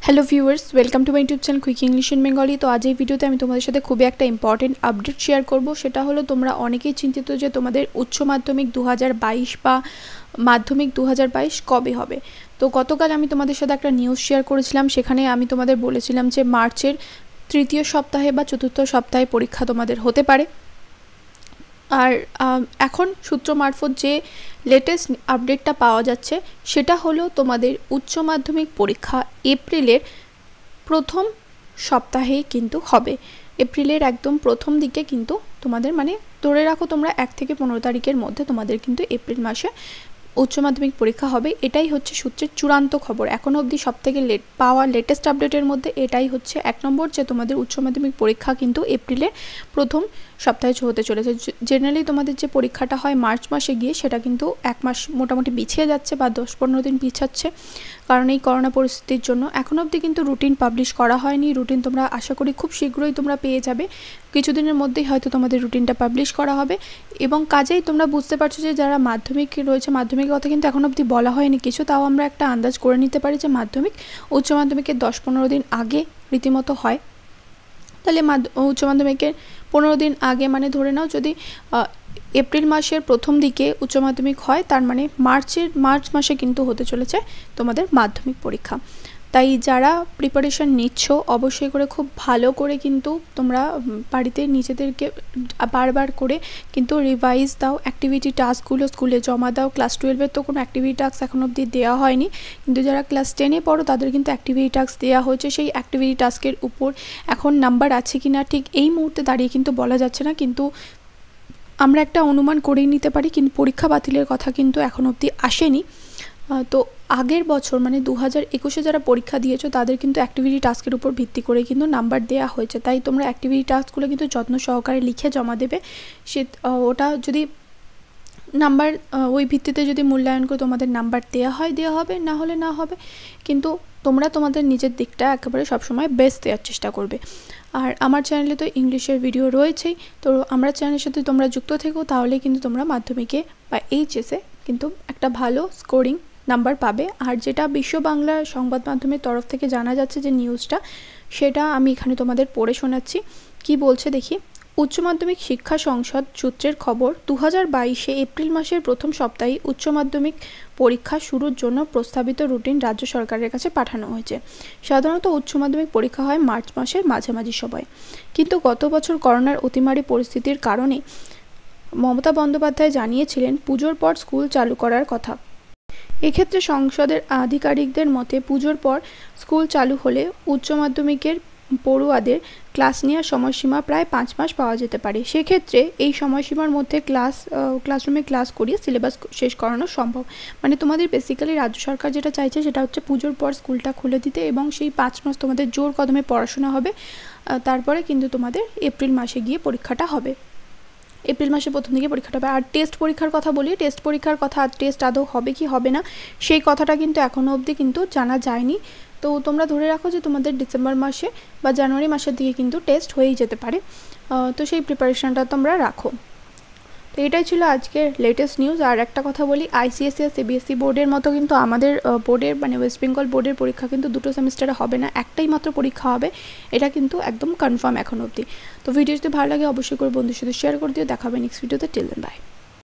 Hello viewers, welcome to my YouTube channel quick English in Bengali. তো আজ এই ভিডিওতে আমি তোমাদের সাথে খুবই একটা ইম্পর্টেন্ট আপডেট শেয়ার করব। সেটা হলো, তোমরা অনেকেই চিন্তিত যে তোমাদের উচ্চ মাধ্যমিক 2022 বা মাধ্যমিক 2022 কবে হবে। তো গতকাল আমি তোমাদের সাথে একটা নিউজ শেয়ার করেছিলাম, সেখানে আমি তোমাদের বলেছিলাম যে মার্চের তৃতীয় সপ্তাহে বা চতুর্থ সপ্তাহে পরীক্ষা তোমাদের হতে পারে। আর এখন সূত্র মারফত যে লেটেস্ট আপডেটটা পাওয়া যাচ্ছে সেটা হলো, তোমাদের উচ্চ মাধ্যমিক পরীক্ষা এপ্রিলের প্রথম সপ্তাহেই কিন্তু হবে। এপ্রিলের একদম প্রথম দিকে কিন্তু তোমাদের, মানে ধরে রাখো তোমরা 1 থেকে 15 তারিখের মধ্যে তোমাদের কিন্তু এপ্রিল মাসে উচ্চ মাধ্যমিক পরীক্ষা হবে। এটাই হচ্ছে সূত্রের চূড়ান্ত খবর। এখনও অবধি সবথেকে পাওয়া লেটেস্ট আপডেটের মধ্যে এটাই হচ্ছে 1 নম্বর, যে তোমাদের উচ্চ মাধ্যমিক পরীক্ষা কিন্তু এপ্রিলের প্রথম সপ্তাহে হতে চলেছে। জেনারেলি তোমাদের যে পরীক্ষাটা হয় মার্চ মাসে গিয়ে, সেটা কিন্তু 1 মাস মোটামুটি পিছিয়ে যাচ্ছে বা 10-15 দিন পিছাচ্ছে, কারণ এই করোনা পরিস্থিতির জন্য। এখনও অবধি কিন্তু রুটিন পাবলিশ করা হয়নি। রুটিন তোমরা আশা করি খুব শীঘ্রই তোমরা পেয়ে যাবে। কিছুদিনের মধ্যেই হয়তো তোমাদের রুটিনটা পাবলিশ করা হবে। এবং কাজেই তোমরা বুঝতে পারছো যে যারা মাধ্যমিক রয়েছে, মাধ্যমিকের কথা কিন্তু এখনও অবধি বলা হয়নি কিছু, তাও আমরা একটা আন্দাজ করে নিতে পারি যে মাধ্যমিক উচ্চ মাধ্যমিকের 10-15 দিন আগে রীতিমতো হয়। তাহলে উচ্চ মাধ্যমিকের 15 দিন আগে, মানে ধরে নাও যদি এপ্রিল মাসের প্রথম দিকে উচ্চ মাধ্যমিক হয়, তার মানে মার্চ মাসে কিন্তু হতে চলেছে তোমাদের মাধ্যমিক পরীক্ষা। তাই যারা প্রিপারেশন নিচ্ছ, অবশ্যই করে খুব ভালো করে কিন্তু তোমরা বাড়িতে নিজেদেরকে বারবার করে কিন্তু রিভাইজ দাও। অ্যাক্টিভিটি টাস্কগুলো স্কুলে জমা দাও। ক্লাস 12-এর তো কোনো অ্যাক্টিভিটি টাস্ক এখন অবধি দেওয়া হয়নি, কিন্তু যারা ক্লাস 10-এ পড়ো তাদের কিন্তু অ্যাক্টিভিটি টাস্ক দেওয়া হয়েছে। সেই অ্যাক্টিভিটি টাস্কের উপর এখন নাম্বার আছে কি না ঠিক এই মুহূর্তে দাঁড়িয়ে কিন্তু বলা যাচ্ছে না, কিন্তু আমরা একটা অনুমান করেই নিতে পারি। কিন্তু পরীক্ষা বাতিলের কথা কিন্তু এখন অবধি আসেনি। তো আগের বছর মানে 2021-এ যারা পরীক্ষা দিয়েছো তাদের কিন্তু অ্যাক্টিভিটি টাস্কের উপর ভিত্তি করে কিন্তু নাম্বার দেওয়া হয়েছে। তাই তোমরা অ্যাক্টিভিটি টাস্কগুলো কিন্তু যত্ন সহকারে লিখে জমা দেবে। ওটা যদি নাম্বার ওই ভিত্তিতে যদি মূল্যায়ন করে তোমাদের নাম্বার দেওয়া হবে, না হলে না হবে, কিন্তু তোমরা তোমাদের নিজের দিকটা একেবারে সবসময় বেস্ট দেওয়ার চেষ্টা করবে। আর আমার চ্যানেলে তো ইংলিশের ভিডিও রয়েছেই, তো আমার চ্যানেলের সাথে তোমরা যুক্ত থেকো, তাহলে কিন্তু তোমরা মাধ্যমিকে বা এইচএসে কিন্তু একটা ভালো স্কোরিং নাম্বার পাবে। আর যেটা বিশ্ব বাংলা সংবাদ মাধ্যমের তরফ থেকে জানা যাচ্ছে যে নিউজটা, সেটা আমি এখানে তোমাদের পড়ে শোনাচ্ছি। কি বলছে দেখি। উচ্চ মাধ্যমিক শিক্ষা সংসদ সূত্রের খবর, 2022-এ এপ্রিল মাসের প্রথম সপ্তাহে উচ্চ মাধ্যমিক পরীক্ষা শুরুর জন্য প্রস্তাবিত রুটিন রাজ্য সরকারের কাছে পাঠানো হয়েছে। সাধারণত উচ্চ মাধ্যমিক পরীক্ষা হয় মার্চ মাসের মাঝামাঝি সময়, কিন্তু গত বছর করোনার অতিমারী পরিস্থিতির কারণে মমতা বন্দ্যোপাধ্যায় জানিয়েছিলেন পুজোর পর স্কুল চালু করার কথা। এক্ষেত্রে সংসদের আধিকারিকদের মতে, পুজোর পর স্কুল চালু হলে উচ্চ মাধ্যমিকের পড়ুয়াদের ক্লাস নেওয়ার সময়সীমা প্রায় 5 মাস পাওয়া যেতে পারে। সেক্ষেত্রে এই সময়সীমার মধ্যে ক্লাসরুমে ক্লাস করিয়ে সিলেবাস শেষ করানো সম্ভব। মানে তোমাদের বেসিক্যালি রাজ্য সরকার যেটা চাইছে সেটা হচ্ছে পুজোর পর স্কুলটা খুলে দিতে, এবং সেই 5 মাস তোমাদের জোর কদমে পড়াশোনা হবে। তারপরে কিন্তু তোমাদের এপ্রিল মাসে গিয়ে পরীক্ষাটা হবে। এপ্রিল মাসের প্রথম দিকে পরীক্ষাটা হবে। আর টেস্ট পরীক্ষার কথা বলি, টেস্ট পরীক্ষার কথা, টেস্ট আদৌ হবে কি হবে না সেই কথাটা কিন্তু এখনও অবধি কিন্তু জানা যায়নি। তো তোমরা ধরে রাখো যে তোমাদের ডিসেম্বর মাসে বা জানুয়ারি মাসের দিকে কিন্তু টেস্ট হয়েই যেতে পারে। তো সেই প্রিপারেশানটা তোমরা রাখো। তো এটাই ছিল আজকের লেটেস্ট নিউজ। আর একটা কথা বলি, আইসিএসসি আর সিবিএসসি বোর্ডের মতো কিন্তু আমাদের বোর্ডের, মানে ওয়েস্ট বেঙ্গল বোর্ডের পরীক্ষা কিন্তু 2 সেমিস্টারে হবে না, একটাই মাত্র পরীক্ষা হবে। এটা কিন্তু একদম কনফার্ম এখন অবধি। তো ভিডিও যদি ভালো লাগে অবশ্যই করে বন্ধুর সাথে শেয়ার করে দিও। দেখা হবে নেক্সট ভিডিওতে। Till then, by.